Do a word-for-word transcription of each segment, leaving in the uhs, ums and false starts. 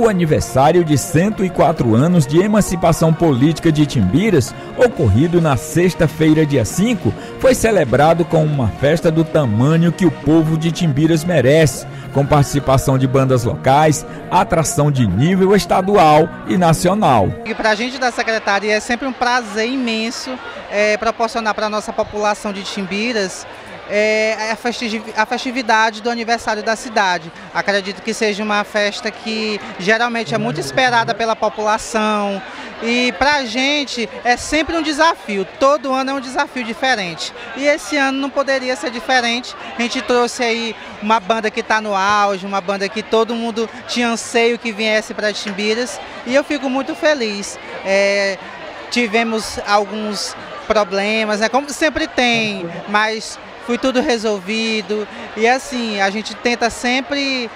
o aniversário de cento e quatro anos de emancipação política de Itimbiras, ocorrido na sexta-feira, dia cinco, foi celebrado com uma festa do tamanho que o povo de Itimbiras merece, com participação de bandas locais, atração de nível estadual e nacional. E para a gente da Secretaria é sempre um prazer imenso é, proporcionar para a nossa população de Itimbiras É a festividade do aniversário da cidade. Acredito que seja uma festa que geralmente é muito esperada pela população e para a gente é sempre um desafio, todo ano é um desafio diferente. E esse ano não poderia ser diferente, a gente trouxe aí uma banda que está no auge, uma banda que todo mundo tinha anseio que viesse para Itimbiras e eu fico muito feliz. É, tivemos alguns problemas, né, como sempre tem, mas foi tudo resolvido e assim, a gente tenta sempre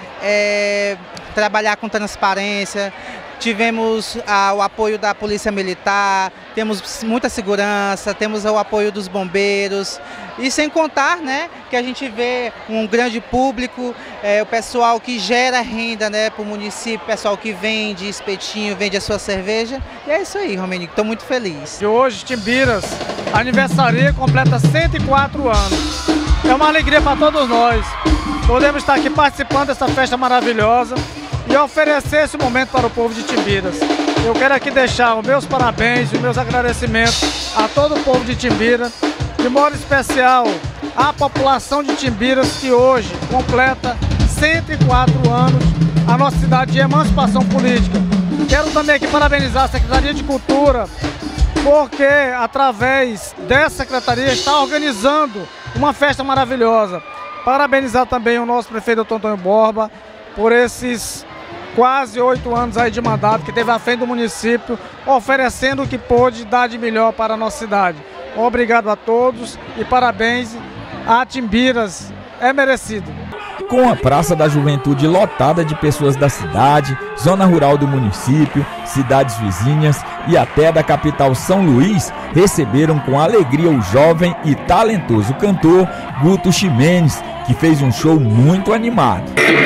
é, trabalhar com transparência. Tivemos ah, o apoio da Polícia Militar, temos muita segurança, temos o apoio dos bombeiros e sem contar, né, que a gente vê um grande público, é, o pessoal que gera renda, né, para o município, o pessoal que vende espetinho, vende a sua cerveja. E é isso aí, Romenico, estou muito feliz. E hoje, Itimbiras, aniversaria completa cento e quatro anos. É uma alegria para todos nós. Podemos estar aqui participando dessa festa maravilhosa e oferecer esse momento para o povo de Itimbiras. Eu quero aqui deixar os meus parabéns e os meus agradecimentos a todo o povo de Itimbiras, de modo especial à população de Itimbiras, que hoje completa cento e quatro anos, a nossa cidade de emancipação política. Quero também aqui parabenizar a Secretaria de Cultura, porque através dessa secretaria está organizando uma festa maravilhosa. Parabenizar também o nosso prefeito doutor Antônio Borba por esses quase oito anos aí de mandato que teve à frente do município, oferecendo o que pôde dar de melhor para a nossa cidade. Obrigado a todos e parabéns a Itimbiras, é merecido. Com a Praça da Juventude lotada de pessoas da cidade, zona rural do município, cidades vizinhas e até da capital São Luís, receberam com alegria o jovem e talentoso cantor Guto Ximenes, que fez um show muito animado.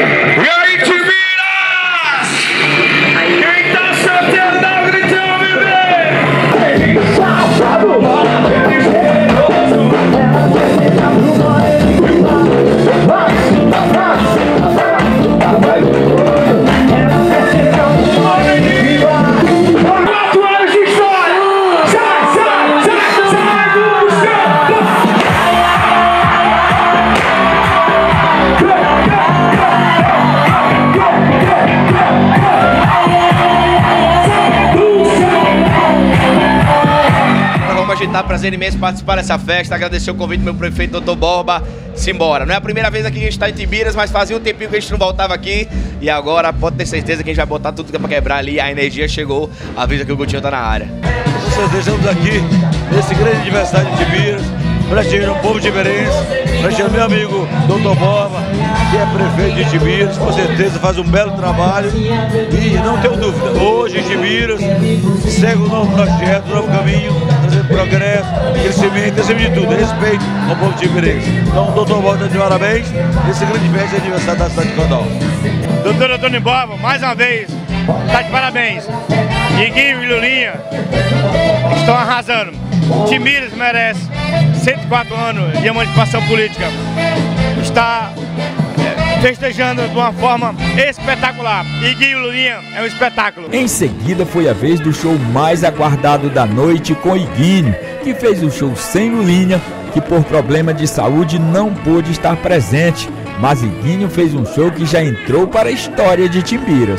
E aí, Itimbiras! Quem tá solteiro dá um gritão, bebê! Prazer imenso participar dessa festa, agradecer o convite do meu prefeito doutor Borba. Simbora, não é a primeira vez aqui que a gente está em Itimbiras, mas fazia um tempinho que a gente não voltava aqui e agora pode ter certeza que a gente vai botar tudo que é pra quebrar ali, a energia chegou, avisa que o Gutinho tá na área. Com certeza estamos aqui nesse grande aniversário de Itimbiras, prestigiando o povo timirense, prestigiando meu amigo doutor Borba, que é prefeito de Itimbiras, com certeza faz um belo trabalho e não tenho dúvida, hoje Itimbiras segue um novo projeto, um novo caminho, trazendo progresso, crescimento, acima de tudo, respeito ao povo timirense. Então, doutor Borba, de parabéns, esse grande festa de aniversário da cidade de Condal. Doutor Antônio Borba, mais uma vez, tá de parabéns. Iguinho e Lulinha estão arrasando. Itimbiras merece cento e quatro anos de emancipação política. Está é, festejando de uma forma espetacular. Iguinho e Lulinha é um espetáculo. Em seguida foi a vez do show mais aguardado da noite com Iguinho, que fez o show sem Lulinha, que por problema de saúde não pôde estar presente. Mas Iguinho fez um show que já entrou para a história de Itimbiras.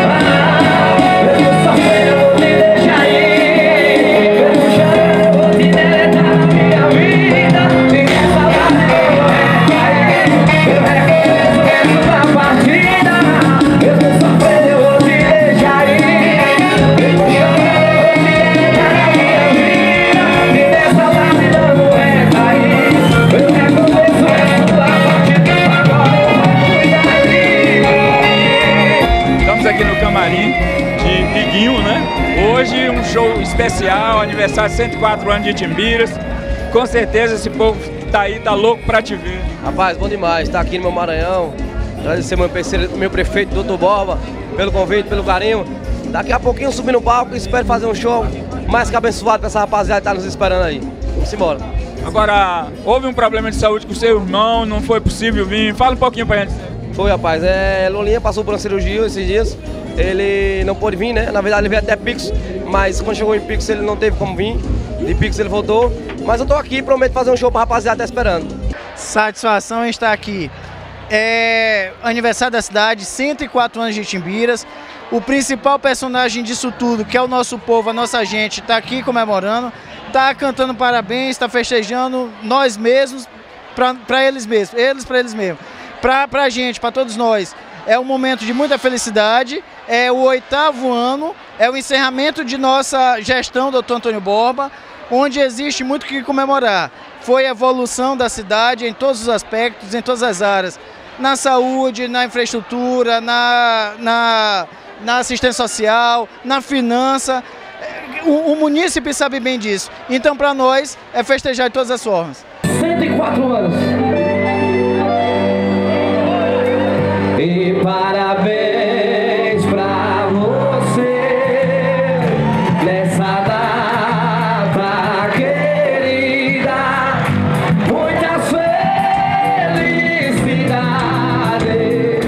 De Iguinho, né? Hoje um show especial, aniversário de cento e quatro anos de Itimbiras. Com certeza esse povo que tá aí tá louco pra te ver. Rapaz, bom demais, tá aqui no meu Maranhão. Agradecer meu, meu prefeito, doutor Borba, pelo convite, pelo carinho. Daqui a pouquinho subir no palco e espero fazer um show mais que abençoado pra essa rapaziada que tá nos esperando aí. Vamos embora. Agora, houve um problema de saúde com o seu irmão, não foi possível vir. Fala um pouquinho pra gente. Foi, rapaz. É, Lulinha passou por uma cirurgia esses dias. Ele não pôde vir, né? Na verdade, ele veio até Pix, mas quando chegou em Pix, ele não teve como vir. De Pix, ele voltou. Mas eu tô aqui, prometo fazer um show pra rapaziada que tá esperando. Satisfação em estar aqui. É aniversário da cidade, cento e quatro anos de Itimbiras. O principal personagem disso tudo, que é o nosso povo, a nossa gente, está aqui comemorando, está cantando parabéns, está festejando nós mesmos, para eles mesmos, eles para eles mesmos. Para a gente, para todos nós, é um momento de muita felicidade, é o oitavo ano, é o encerramento de nossa gestão, doutor Antônio Borba, onde existe muito o que comemorar. Foi a evolução da cidade em todos os aspectos, em todas as áreas, na saúde, na infraestrutura, na... na na assistência social, na finança. O, o munícipe sabe bem disso. Então, para nós, é festejar de todas as formas. cento e quatro anos. E parabéns pra você nessa data querida. Muitas felicidades.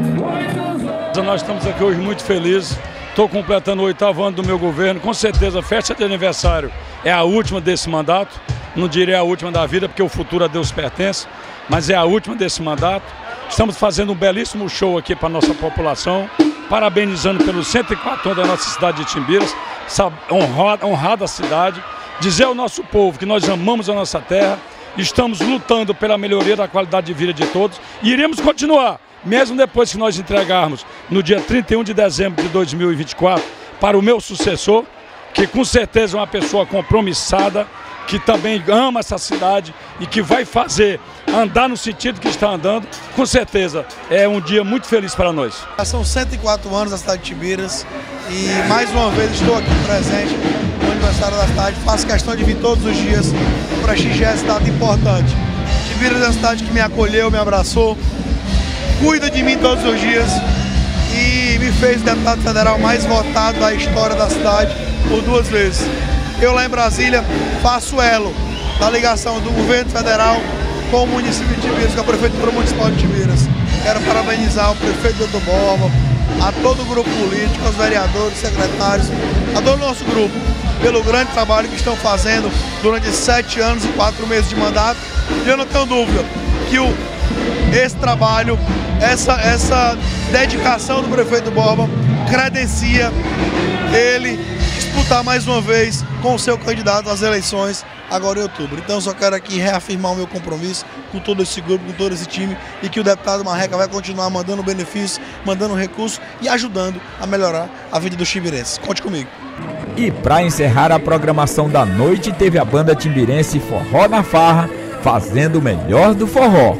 Nós estamos aqui hoje muito felizes, estou completando o oitavo ano do meu governo, com certeza a festa de aniversário é a última desse mandato, não direi a última da vida porque o futuro a Deus pertence, mas é a última desse mandato. Estamos fazendo um belíssimo show aqui para a nossa população, parabenizando pelos cento e quatro anos da nossa cidade de Itimbiras, honrada, honrada a cidade, dizer ao nosso povo que nós amamos a nossa terra, estamos lutando pela melhoria da qualidade de vida de todos e iremos continuar. Mesmo depois que nós entregarmos no dia trinta e um de dezembro de dois mil e vinte e quatro para o meu sucessor, que com certeza é uma pessoa compromissada, que também ama essa cidade e que vai fazer andar no sentido que está andando, com certeza é um dia muito feliz para nós. São cento e quatro anos da cidade de Itimbiras e mais uma vez estou aqui presente no aniversário da cidade. Faço questão de vir todos os dias para prestigiar essa data importante. Itimbiras é uma cidade que me acolheu, me abraçou, cuida de mim todos os dias e me fez o deputado federal mais votado da história da cidade por duas vezes. Eu lá em Brasília faço elo da ligação do governo federal com o município de Itimbiras, com a Prefeitura Municipal de Itimbiras. Quero parabenizar o prefeito doutor Borba, a todo o grupo político, aos vereadores, secretários, a todo o nosso grupo, pelo grande trabalho que estão fazendo durante sete anos e quatro meses de mandato. E eu não tenho dúvida que o esse trabalho, essa, essa dedicação do prefeito Borba credencia ele disputar mais uma vez com o seu candidato às eleições agora em outubro. Então eu só quero aqui reafirmar o meu compromisso com todo esse grupo, com todo esse time e que o deputado Marreca vai continuar mandando benefícios, mandando recursos e ajudando a melhorar a vida dos timbirenses. Conte comigo. E para encerrar a programação da noite, teve a banda timbirense Forró na Farra, fazendo o melhor do forró.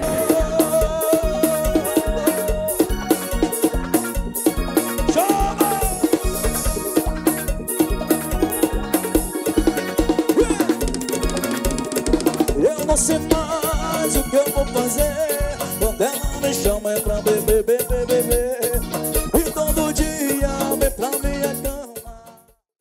Eu não sei mais o que eu vou fazer quando ela me chama é pra beber, beber, beber.